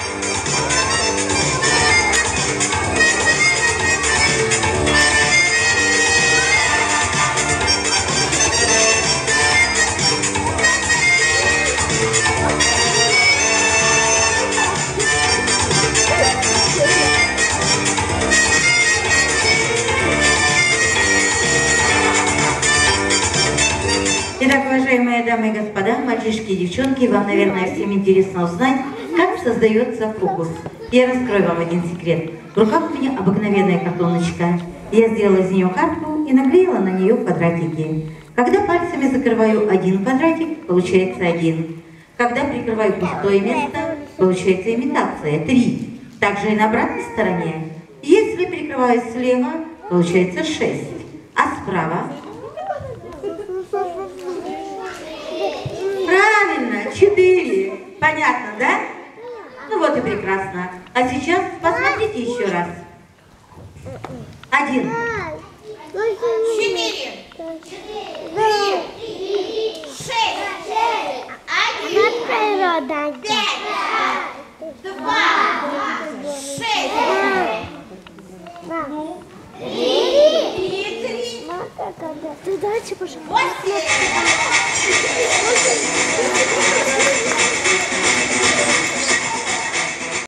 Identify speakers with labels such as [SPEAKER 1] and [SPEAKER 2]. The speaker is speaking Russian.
[SPEAKER 1] Итак, уважаемые дамы и господа, мальчишки и девчонки, вам, наверное, всем интересно узнать, как создается фокус. Я раскрою вам один секрет. В руках у меня обыкновенная картоночка. Я сделала из нее карту и наклеила на нее квадратики. Когда пальцами закрываю один квадратик, получается 1. Когда прикрываю пустое место, получается имитация 3. Также и на обратной стороне. Если прикрываю слева, получается 6. А справа? Правильно, 4. Понятно, да? Ну вот и прекрасно. А сейчас посмотрите еще раз. 1.
[SPEAKER 2] 4. 3. 6. 1. 5. 2. 6. 3.
[SPEAKER 3] Ты дальше пошел.
[SPEAKER 2] 8.